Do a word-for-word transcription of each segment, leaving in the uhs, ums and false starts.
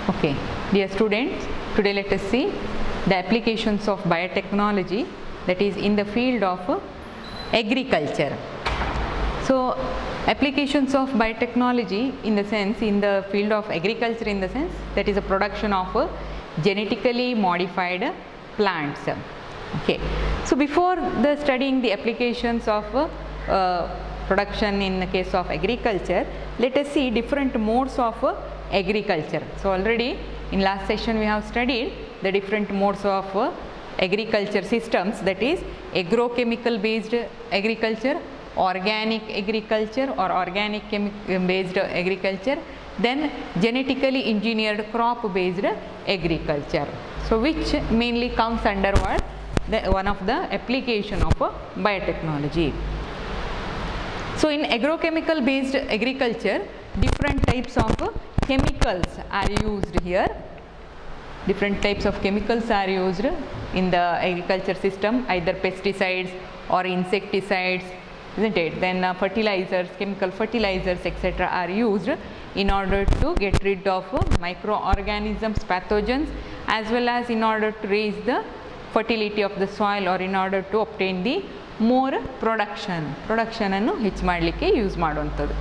Okay, dear students, today let us see the applications of biotechnology, that is in the field of agriculture. So, applications of biotechnology in the sense, in the field of agriculture in the sense, that is a production of genetically modified plants. Okay. So, before the studying the applications of uh, production in the case of agriculture, let us see different modes of uh, agriculture. So, already in last session we have studied the different modes of uh, agriculture systems, that is agrochemical based agriculture, organic agriculture or organic based agriculture, then genetically engineered crop based agriculture. So, which mainly comes under what? The, one of the application of uh, biotechnology. So, in agrochemical based agriculture, different types of uh, chemicals are used here. Different types of chemicals are used in the agriculture system, either pesticides or insecticides, isn't it? Then uh, fertilizers, chemical fertilizers, et cetera are used in order to get rid of uh, microorganisms, pathogens, as well as in order to raise the fertility of the soil, or in order to obtain the more production. Production annu ಹೆಚ್ಚು ಮಾಡಲಿಕ್ಕೆ use ಮಾಡುವಂಥದ್ದು.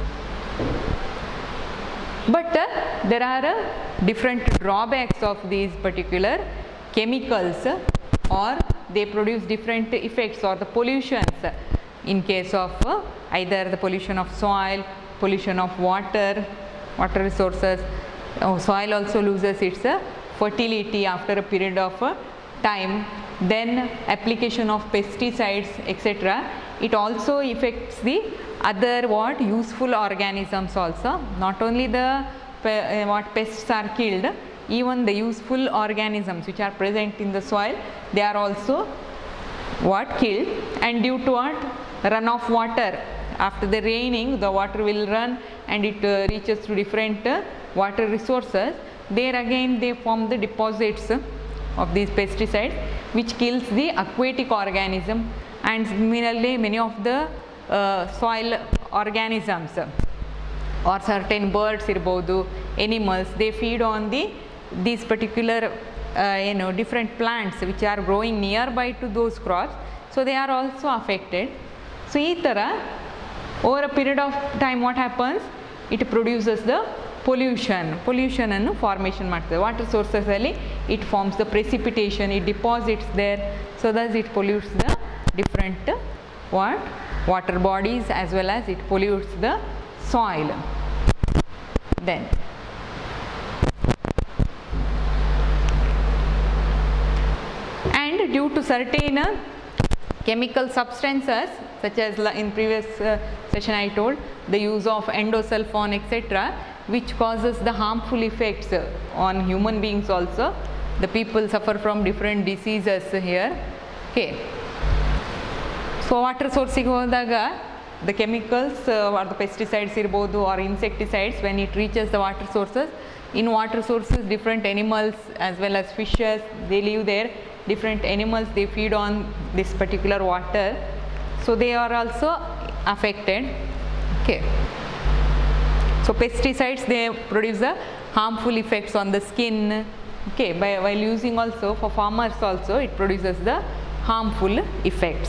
But uh, there are uh, different drawbacks of these particular chemicals, uh, or they produce different effects or the pollutions in case of uh, either the pollution of soil, pollution of water, water resources. Oh, soil also loses its uh, fertility after a period of uh, time. Then application of pesticides, et cetera. It also affects the other what useful organisms also. Not only the uh, what pests are killed, even the useful organisms which are present in the soil, they are also what killed. And due to what run of water, after the raining, the water will run and it uh, reaches to different uh, water resources. There again they form the deposits of these pesticides, which kills the aquatic organism, and similarly many of the uh, soil organisms or certain birds irbodu, animals, they feed on the these particular uh, you know different plants which are growing nearby to those crops, so they are also affected. So ee tara over a period of time what happens, it produces the pollution pollution annu formation ಮಾಡ್ತದೆ. Water sources ಅಲ್ಲಿ it forms the precipitation, it deposits there, so thus it pollutes the different uh, what water bodies, as well as it pollutes the soil. Then and due to certain uh, chemical substances, such as in previous uh, session I told, the use of endosulfone, et cetera, which causes the harmful effects on human beings also. The people suffer from different diseases here. Okay. So water source ಗೆ ಹೋದಾಗ the chemicals uh, or the pesticides irbodu or insecticides, when it reaches the water sources, in water sources different animals as well as fishes, they live there. Different animals, they feed on this particular water, so they are also affected. Okay. So pesticides, they produce the harmful effects on the skin. Okay, by while using also for farmers also, it produces the harmful effects.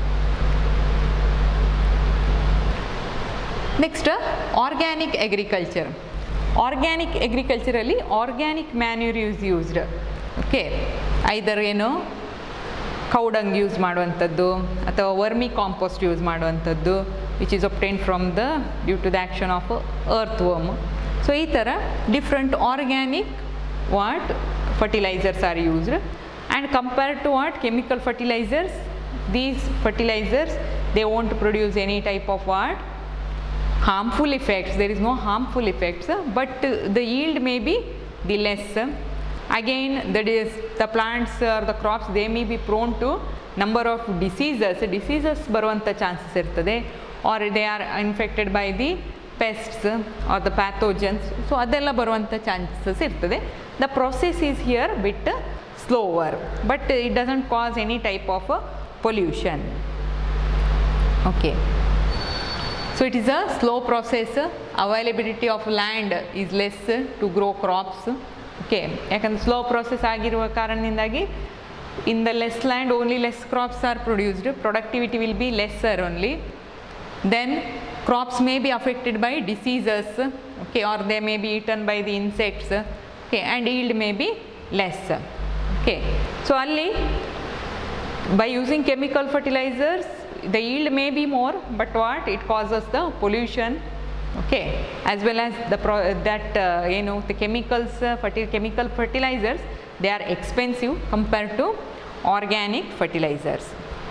Next, uh, organic agriculture. Organic agriculture ಅಲ್ಲಿ organic manure is used. Okay, either ಏನು cow dung use ಮಾಡುವಂಥದ್ದು ಅಥವಾ vermicompost use ಮಾಡುವಂಥದ್ದು, which is obtained from the due to the action of earthworm. So ee tara different organic what fertilizers are used, and compared to what chemical fertilizers, these fertilizers, they won't produce any type of what harmful effects. There is no harmful effects, but the yield may be the less. Again, that is the plants or the crops, they may be prone to number of diseases. Diseases ಬರುವಂಥ chances ಇರ್ತದೆ, or they are infected by the pests or the pathogens. So ಅದೆಲ್ಲ ಬರುವಂಥ chances ಇರ್ತದೆ. The process is here bit slower, but it doesn't cause any type of pollution. Okay. So it is a slow process. Availability of land is less to grow crops. Okay, ಯಾಕಂದರೆ slow process ಆಗಿರುವ ಕಾರಣದಿಂದಾಗಿ in the less land only less crops are produced, productivity will be lesser only. Then crops may be affected by diseases, okay, or they may be eaten by the insects, okay, and yield may be less. Okay, so alli by using chemical fertilizers the yield may be more, but what it causes the pollution, okay, as well as the pro that uh, you know the chemicals uh, fertil chemical fertilizers, they are expensive compared to organic fertilizers.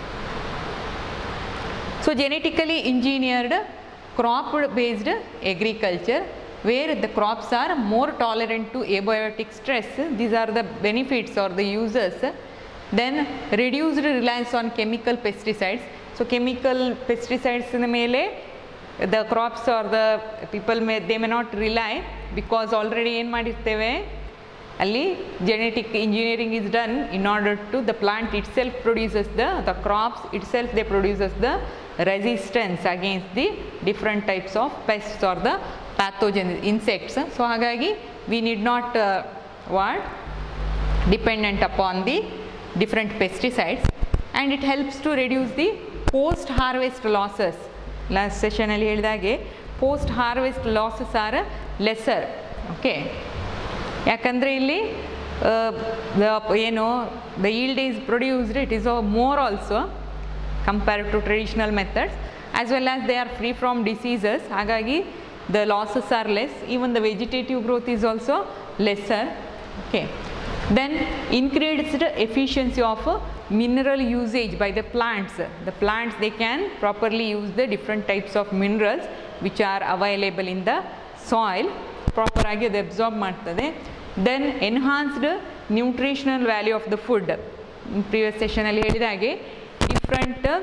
So genetically engineered crop based agriculture, where the crops are more tolerant to abiotic stress, these are the benefits or the uses. Then reduced reliance on chemical pesticides. So chemical pesticides in the mele the crops or the people may they may not rely, because already en madirteve alli genetic engineering is done in order to the plant itself produces the the crops itself they produces the resistance against the different types of pests or the pathogen insects. So hagagi we need not uh, what dependent upon the different pesticides, and it helps to reduce the post harvest losses. Last session alli helidage post harvest losses are lesser. Okay, yakandre illi uh, the you know the yield is produced, it is more also compared to traditional methods, as well as they are free from diseases, hagagi the losses are less, even the vegetative growth is also lesser. Okay, then increased efficiency of mineral usage by the plants. The plants they can properly use the different types of minerals which are available in the soil, proper agi adu absorb ಮಾಡ್ತದೆ. Then enhanced nutritional value of the food. In previous session alli ಹೇಳಿದ ಹಾಗೆ different uh,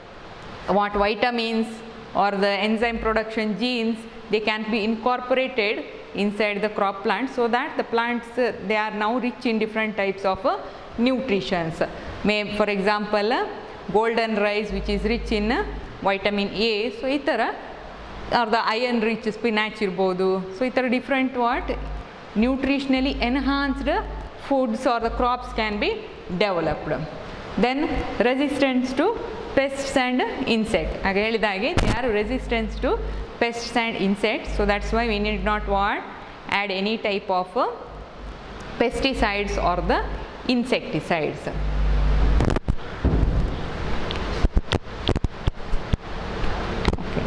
what vitamins or the enzyme production genes, they can be incorporated inside the crop plant, so that the plants uh, they are now rich in different types of uh, nutritions. May for example uh, golden rice which is rich in uh, vitamin A, so itara, or the iron rich spinach irbodu, so itara different what nutritionally enhanced foods or the crops can be developed. Then resistance to pests and insects. Aga helidage they are resistant to pests and insects, so that's why we need not what add any type of uh, pesticides or the insecticides. Okay.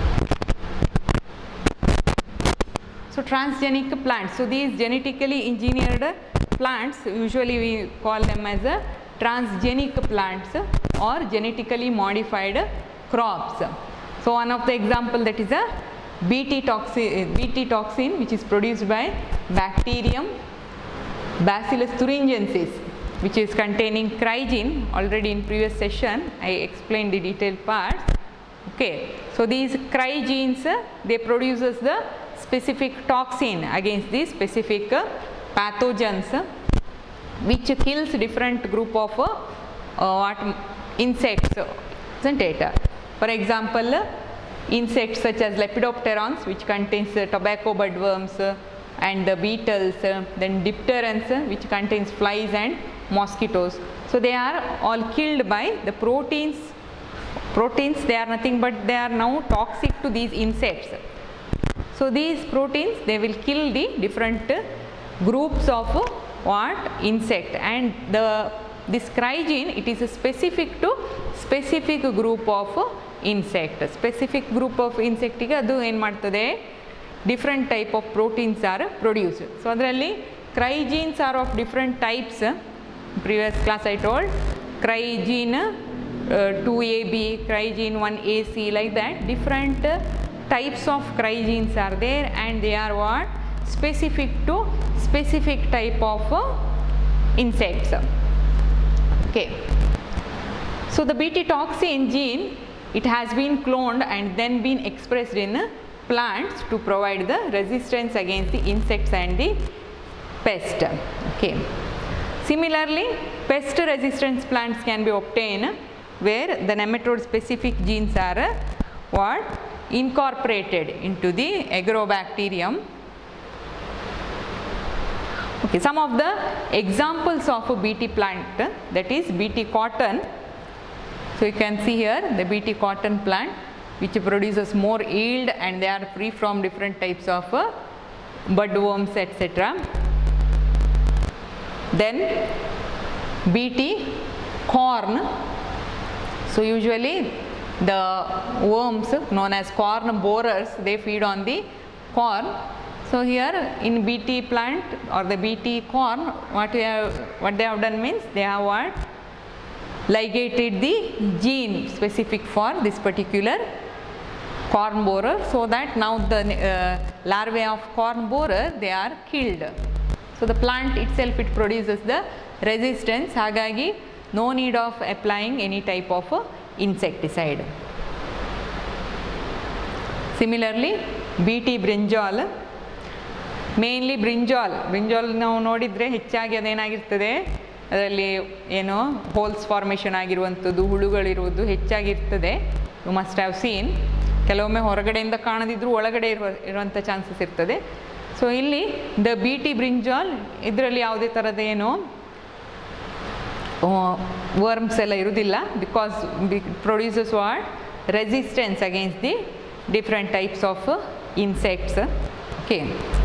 So transgenic plants. So these genetically engineered plants, usually we call them as a transgenic plants or genetically modified crops. So one of the example that is a Bt toxin, Bt toxin which is produced by bacterium Bacillus thuringiensis, which is containing crygene. Already in previous session I explained the detailed parts. Okay, so these crygenes they produces the specific toxin against the specific pathogens which kills different group of uh, what insects, isn't it? For example, insects such as lepidopterans which contains uh, tobacco budworms uh, and the beetles, uh, then dipterans uh, which contains flies and mosquitoes. So they are all killed by the proteins. Proteins they are nothing but they are now toxic to these insects. So these proteins they will kill the different uh, groups of uh, what insect, and the this crygene it is specific to specific group of insect. Specific group of insect ಗೆ ಅದು ಏನು ಮಾಡ್ತದೆ different type of proteins are produced. So ಅದರಲ್ಲಿ crygenes are of different types. Previous class I told crygene uh, two A B, crygene one A C, like that different uh, types of crygenes are there, and they are what specific to specific type of uh, insects. Okay, so the Bt toxin gene it has been cloned and then been expressed in uh, plants to provide the resistance against the insects and the pest. Okay, similarly pest resistance plants can be obtained where the nematode specific genes are uh, what incorporated into the agrobacterium Okay, some of the examples of a B T plant, that is B T cotton. So you can see here the B T cotton plant which produces more yield and they are free from different types of uh, budworms, et cetera. Then B T corn. So usually the worms known as corn borers, they feed on the corn. So here in B T plant or the B T corn, what we have, what they have done means they have what ligated the gene specific for this particular corn borer, so that now the uh, larvae of corn borer, they are killed. So the plant itself, it produces the resistance, hagagi no need of applying any type of uh, insecticide. Similarly B T brinjal, mainly brinjal, brinjal ನಾವು ನೋಡಿದರೆ ಹೆಚ್ಚಾಗಿ ಅದೇನಾಗಿರ್ತದೆ, ಅದರಲ್ಲಿ ಏನು holes formation ಆಗಿರುವಂಥದ್ದು, ಹುಳುಗಳಿರುವುದು ಹೆಚ್ಚಾಗಿರ್ತದೆ. You must have seen. ಕೆಲವೊಮ್ಮೆ ಹೊರಗಡೆಯಿಂದ ಕಾಣದಿದ್ದರೂ ಒಳಗಡೆ ಇರುವ ಇರುವಂಥ ಚಾನ್ಸಸ್ ಇರ್ತದೆ. ಸೊ ಇಲ್ಲಿ ದ ಬಿ ಟಿ ಬ್ರಿಂಜಾಲ್ ಇದರಲ್ಲಿ ಯಾವುದೇ ಥರದ ಏನು ವರ್ಮ್ಸ್ ಎಲ್ಲ ಇರುವುದಿಲ್ಲ, because produces what resistance against the different types of uh, insects. Okay.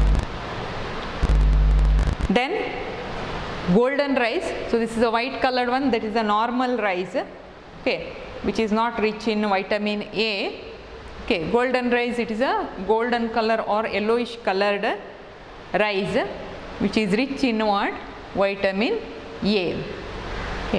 Then golden rice. So this is a white colored one, that is a normal rice, okay, which is not rich in vitamin A. Okay, golden rice, it is a golden color or yellowish colored rice which is rich in what? Vitamin A. Okay.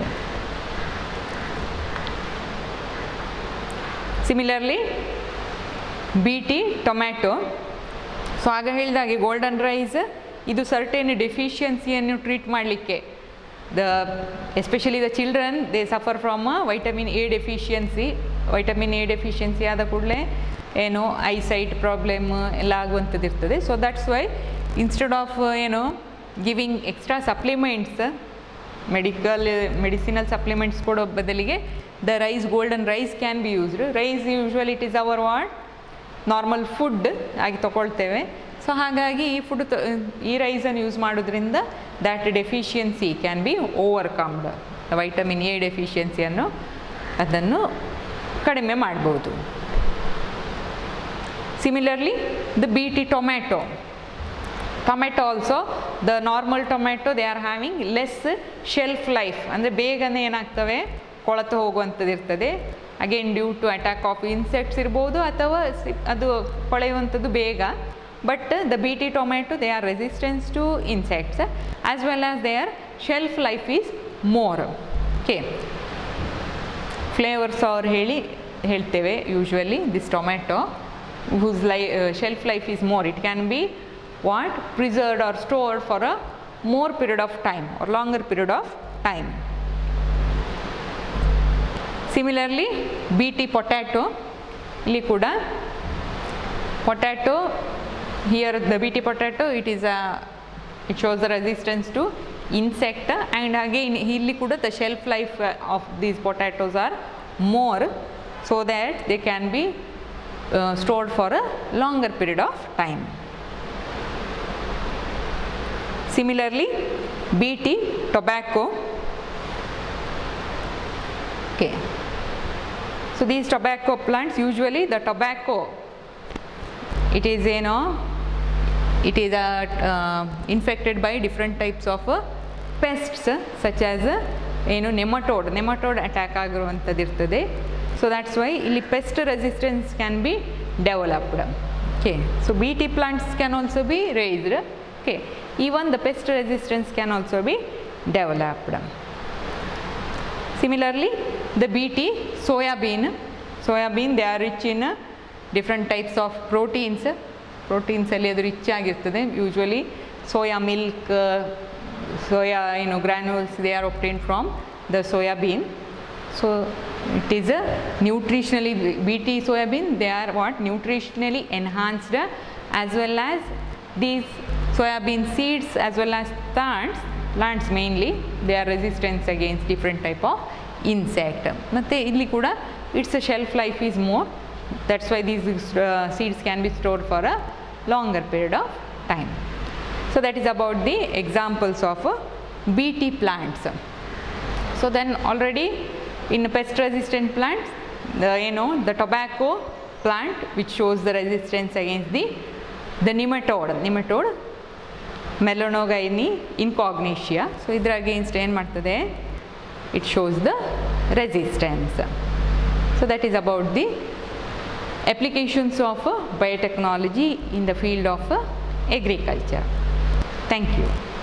Similarly B T tomato. So ಆಗ ಹೇಳಿದಾಗೆ golden rice ಇದು certain ಡೆಫಿಷಿಯನ್ಸಿಯನ್ನು treat ಮಾಡಲಿಕ್ಕೆ, the especially the children they suffer from vitamin A deficiency. Vitamin A deficiency ಆದ ಕೂಡಲೇ ಏನು eyesight problem ಎಲ್ಲ ಆಗುವಂಥದ್ದು ಇರ್ತದೆ. So that's why instead of ಏನು giving extra supplements, medical medicinal supplements ಕೊಡೋ ಬದಲಿಗೆ the rice, golden rice can be used. Rice usually it is our what normal food ಆಗಿ ತಗೊಳ್ತೇವೆ. ಸೊ ಹಾಗಾಗಿ ಈ ಫುಡ್ ಈ ರೈಸನ್ನು ಯೂಸ್ ಮಾಡೋದ್ರಿಂದ that deficiency can be overcomed, vitamin A ಡೆಫಿಷಿಯನ್ಸಿಯನ್ನು ಅದನ್ನು ಕಡಿಮೆ ಮಾಡ್ಬೋದು. Similarly the B T tomato. Tomato also the normal tomato they are having less shelf life, ಅಂದರೆ ಬೇಗನೆ ಏನಾಗ್ತವೆ ಕೊಳತು ಹೋಗುವಂಥದ್ದು ಇರ್ತದೆ. Again due to attack of insects ಇರ್ಬೋದು ಅಥವಾ ಅದು ಕೊಳೆಯುವಂಥದ್ದು ಬೇಗ. But the B T tomato they are resistance to insects as well as their shelf life is more. Okay, flavours ಅವ್ರು ಹೇಳಿ ಹೇಳ್ತೇವೆ usually this tomato whose li uh, shelf life is more, it can be what preserved or stored for a more period of time or longer period of time. Similarly B T potato, ಇಲ್ಲಿ ಕೂಡ potato, here the B T potato, it is a it shows the resistance to insect, and again ಇಲ್ಲಿ ಕೂಡ the shelf life of these potatoes are more, so that they can be uh, stored for a longer period of time. Similarly B T tobacco. Okay, so these tobacco plants, usually the tobacco, it is you know it is uh, uh, infected by different types of uh, pests uh, such as uh, you know nematode nematode attack ಆಗಿರುವಂಥದ್ದು ಇರ್ತದೆ. So that's why ಇಲ್ಲಿ pest resistance can be developed. Okay, so B T plants can also be raised. Okay, even the pest resistance can also be developed. Similarly the B T soya bean. Soya bean, they are rich in uh, different types of proteins. Proteins ಅಲ್ಲಿ ಅದು rich ಆಗಿರ್ತದೆ. Usually soya milk, soya you know granules, they are obtained from the soya bean. So it is a nutritionally, B T soya bean, they are what nutritionally enhanced, as well as these soya bean seeds as well as plants plants mainly, they are resistant against different type of insect. Matte illi kuda its a shelf life is more, that's why these uh, seeds can be stored for a longer period of time. So So that is about the examples of uh, Bt plants. So then already in pest resistant plants, the, you know, the tobacco plant which shows the resistance against the, the nematode, nematode Melanogyne incognitia. So idra against ಏನು ಮಾಡ್ತದೆ, it shows the resistance. So that is about the applications of uh, biotechnology in the field of uh, agriculture. Thank you.